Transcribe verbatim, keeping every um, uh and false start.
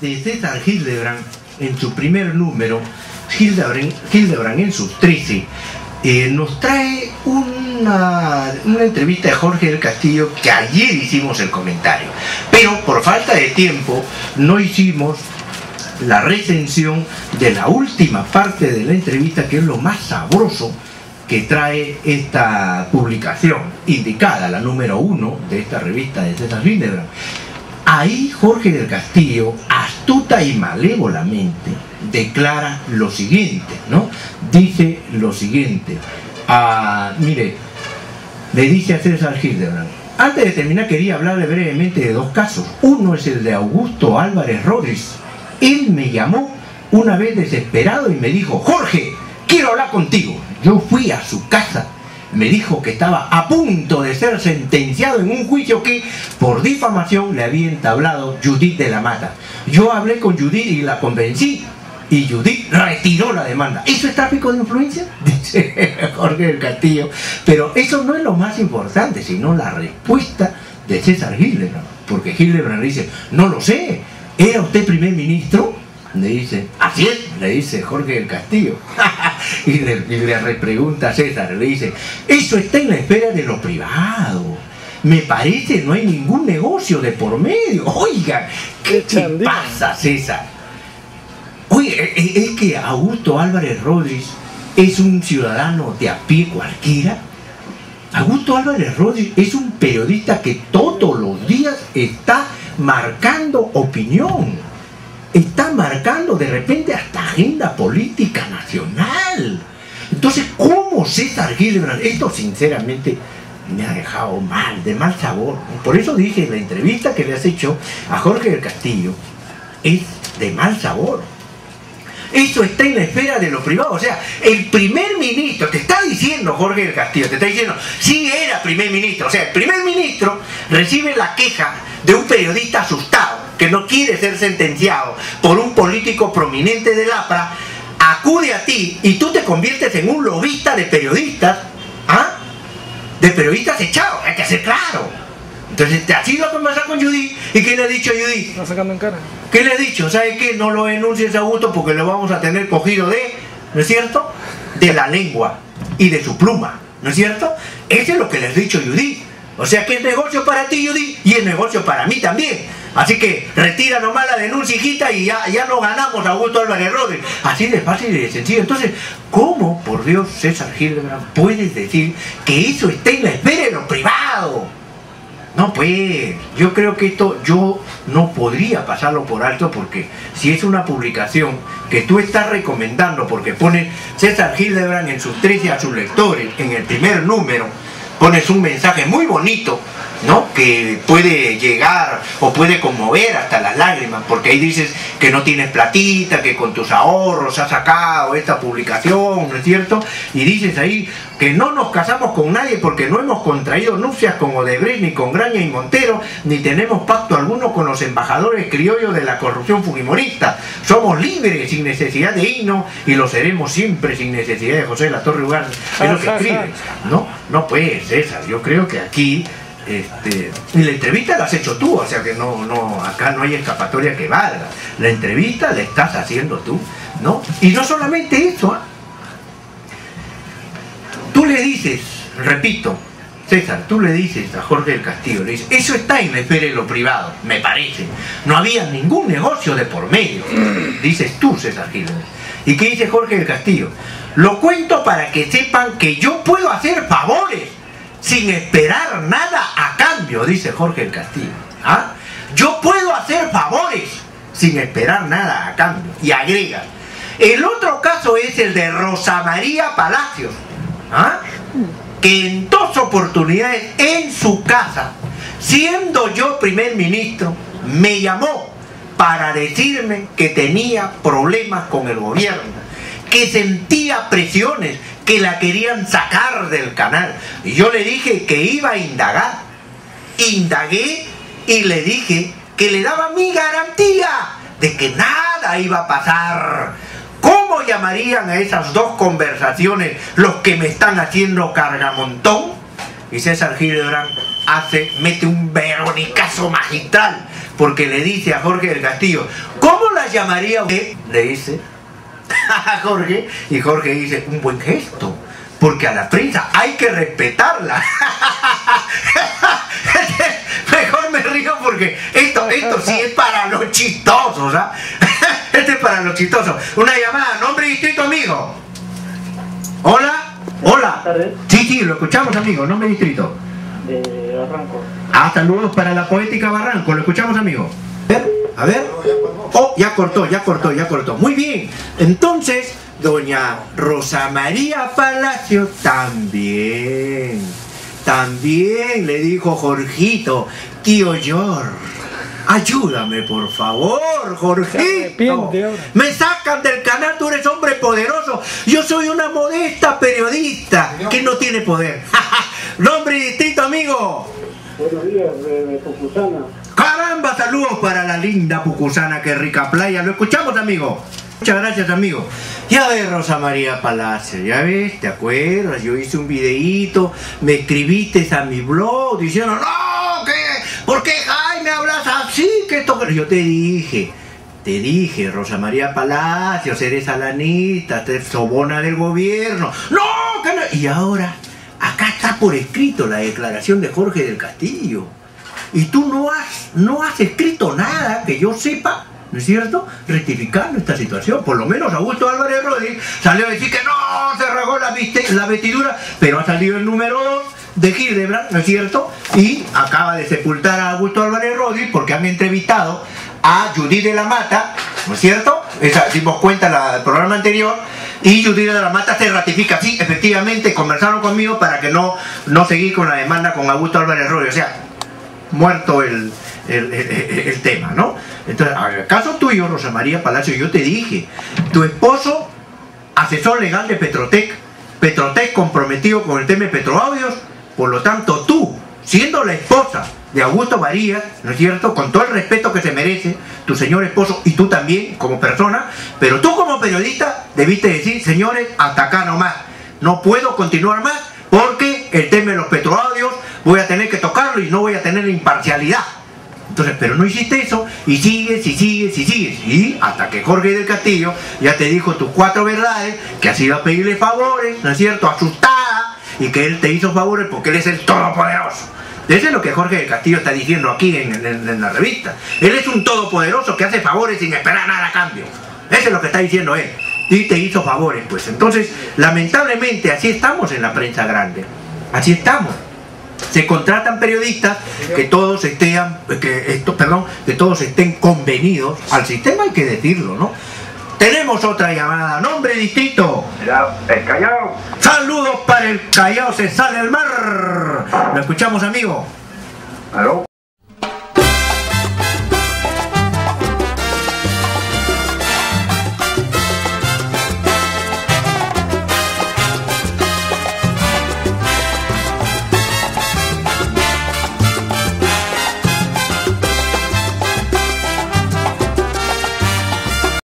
de César Hildebrand en su primer número, Hildebrand, Hildebrand en sus trece, eh, nos trae una, una entrevista de Jorge del Castillo que ayer hicimos el comentario, pero por falta de tiempo no hicimos la recensión de la última parte de la entrevista, que es lo más sabroso que trae esta publicación, indicada, la número uno de esta revista de César Hildebrand. Ahí Jorge del Castillo, astuta y malévolamente, declara lo siguiente, ¿no? Dice lo siguiente, ah, mire, le dice a César Hildebrand: antes de terminar quería hablarle brevemente de dos casos. Uno es el de Augusto Álvarez Rodríguez. Él me llamó una vez desesperado y me dijo: Jorge, quiero hablar contigo. Yo fui a su casa. Me dijo que estaba a punto de ser sentenciado en un juicio que por difamación le había entablado Judith de la Mata. Yo hablé con Judith y la convencí, y Judith retiró la demanda. ¿Eso es tráfico de influencia?, dice Jorge del Castillo. Pero eso no es lo más importante, sino la respuesta de César Hildebrand, porque Hildebrand le dice: no lo sé, ¿era usted primer ministro? Le dice: así es, le dice Jorge del Castillo. y, le, y le repregunta a César, le dice: eso está en la esfera de lo privado. Me parece no hay ningún negocio de por medio. Oiga, ¿qué te pasa, César? Oye, ¿es que Augusto Álvarez Rodríguez es un ciudadano de a pie cualquiera? Augusto Álvarez Rodríguez es un periodista que todos los días está marcando opinión. Está marcando de repente hasta agenda política nacional. Entonces, ¿cómo César Hildebrand? Esto sinceramente me ha dejado mal, de mal sabor. Por eso dije, la entrevista que le has hecho a Jorge del Castillo es de mal sabor. Eso está en la esfera de lo privado. O sea, el primer ministro, te está diciendo Jorge del Castillo, te está diciendo, sí era primer ministro. O sea, el primer ministro recibe la queja de un periodista asustado, que no quiere ser sentenciado por un político prominente del APRA, acude a ti y tú te conviertes en un lobista de periodistas, ¿ah? De periodistas echados, hay que ser claro. Entonces te has ido a conversar con Judith, ¿y qué le ha dicho a Judith? Está sacando en cara. ¿Qué le ha dicho? ¿Sabe qué? No lo denuncies a Augusto porque lo vamos a tener cogido de, ¿no es cierto?, de la lengua y de su pluma, ¿no es cierto? Eso es lo que le has dicho Judith. O sea que es negocio para ti, Judith, y es negocio para mí también. Así que retira nomás la denuncia, hijita, y ya, ya nos ganamos a Augusto Álvarez Rodríguez. Así de fácil y de sencillo. Entonces, ¿cómo, por Dios, César Hildebrand, puedes decir que eso está en la esfera de lo privado? No, pues, yo creo que esto yo no podría pasarlo por alto, porque si es una publicación que tú estás recomendando, porque pone César Hildebrand en sus trece a sus lectores, en el primer número, pones un mensaje muy bonito, ¿no?, que puede llegar o puede conmover hasta las lágrimas, porque ahí dices que no tienes platita, que con tus ahorros has sacado esta publicación, ¿no es cierto? Y dices ahí que no nos casamos con nadie porque no hemos contraído nupcias con Odebrecht, ni con Graña y Montero, ni tenemos pacto alguno con los embajadores criollos de la corrupción fujimorista. Somos libres sin necesidad de himno y lo seremos siempre sin necesidad de José de la Torre Ugarte. Es lo que escribe, ¿no? No, pues, César, yo creo que aquí Este, y la entrevista la has hecho tú, o sea que no, no, acá no hay escapatoria que valga. La entrevista la estás haciendo tú, ¿no? Y no solamente eso, ¿eh? Tú le dices, repito, César, tú le dices a Jorge del Castillo, le dices, eso está en la esfera de lo privado, me parece. No había ningún negocio de por medio, dices tú, César Hildebrand. ¿Y qué dice Jorge del Castillo? Lo cuento para que sepan que yo puedo hacer favores sin esperar nada a cambio, dice Jorge del Castillo. ¿Ah? Yo puedo hacer favores sin esperar nada a cambio. Y agrega, el otro caso es el de Rosa María Palacios, ¿ah?, que en dos oportunidades en su casa, siendo yo primer ministro, me llamó para decirme que tenía problemas con el gobierno, que sentía presiones, que la querían sacar del canal. Y yo le dije que iba a indagar. Indagué y le dije que le daba mi garantía de que nada iba a pasar. ¿Cómo llamarían a esas dos conversaciones los que me están haciendo cargamontón? Y César Hildebrand hace, mete un veronicazo magistral, porque le dice a Jorge del Castillo, ¿cómo la llamaría usted? Le dice a Jorge, y Jorge dice, un buen gesto, porque a la prensa hay que respetarla. Mejor me río porque esto, esto sí es para los chistosos, ¿ah? Este es para los chistosos. Una llamada, nombre distinto, amigo. Hola, hola. Sí, sí, lo escuchamos, amigo, nombre distrito. De Barranco. Ah, saludos para la poética Barranco, lo escuchamos, amigo. A ver, a ver. Oh, ya cortó, ya cortó, ya cortó. Muy bien. Entonces, doña Rosa María Palacio también. También le dijo Jorgito, tío George, ayúdame por favor, Jorgito. Me sacan del canal, tú eres hombre poderoso. Yo soy una modesta periodista que no tiene poder. Nombre y distrito, amigo. Buenos días, de, de Pucusana. Caramba, saludos para la linda Pucusana, qué rica playa. Lo escuchamos, amigo. Muchas gracias, amigo. Ya ves, Rosa María Palacio, ya ves, ¿te acuerdas? Yo hice un videíto, me escribiste a mi blog diciendo, no, ¿qué? ¿Por qué, Jaime, hablas así? Que esto... Yo te dije, te dije, Rosa María Palacios, eres alanista, eres sobona del gobierno. No, que no. Y ahora, acá está por escrito la declaración de Jorge del Castillo. Y tú no has, no has escrito nada que yo sepa, ¿no es cierto?, rectificando esta situación. Por lo menos Augusto Álvarez Rodríguez salió a decir que no, se rasgó la, la vestidura, pero ha salido el número dos de Hildebrand, ¿no es cierto?, y acaba de sepultar a Augusto Álvarez Rodríguez porque han entrevistado a Judith de la Mata, ¿no es cierto? Esa, dimos cuenta en el programa anterior, y Judith de la Mata se ratifica. Sí, efectivamente, conversaron conmigo para que no, no seguir con la demanda con Augusto Álvarez Rodríguez. O sea, muerto el... El, el, el tema, ¿no? Entonces, en el caso tuyo, Rosa María Palacio, yo te dije, tu esposo, asesor legal de Petrotec, Petrotec comprometido con el tema de Petroaudios, por lo tanto tú, siendo la esposa de Augusto Varías, ¿no es cierto?, con todo el respeto que se merece tu señor esposo, y tú también como persona, pero tú como periodista debiste decir, señores, hasta acá nomás, no puedo continuar más porque el tema de los Petroaudios voy a tener que tocarlo y no voy a tener imparcialidad. Entonces, pero no hiciste eso, y sigues, y sigues, y sigues, y hasta que Jorge del Castillo ya te dijo tus cuatro verdades, que has ido a pedirle favores, ¿no es cierto?, asustada, y que él te hizo favores porque él es el todopoderoso. Eso es lo que Jorge del Castillo está diciendo aquí en, en, en la revista. Él es un todopoderoso que hace favores sin esperar nada a cambio. Eso es lo que está diciendo él, y te hizo favores, pues. Entonces, lamentablemente, así estamos en la prensa grande, así estamos. Se contratan periodistas que todos estén, que esto, perdón, que todos estén convenidos al sistema, hay que decirlo, ¿no? Tenemos otra llamada, nombre distinto. El Callao. Saludos para el Callao, se sale el mar. Lo escuchamos, amigo. ¿Aló?